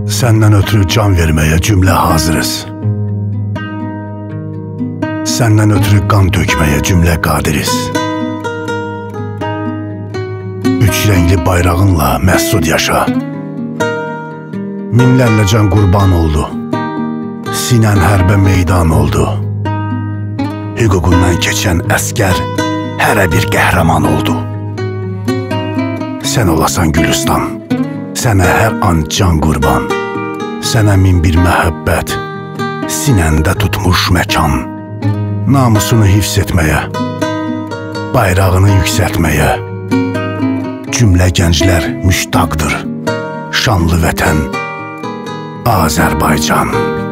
Səndən ötürü can verməyə cümlə hazırız. Səndən ötürü qan tökməyə cümlə qadiriz. Üç rəngli bayrağınla məsud yaşa. Minlərlə can qurban oldu. Sinən hərbə meydan oldu. Hüququndan keçən əskər hərə bir qəhrəman oldu. Sən olasan Gülüstan, sənə hər an can qurban. Sənə min bir məhəbbət, sinəndə tutmuş məkan. Namusunu hifz etməyə, bayrağını yüksəltməyə cümlə gənclər müştaqdır. Şanlı vətən Azərbaycan.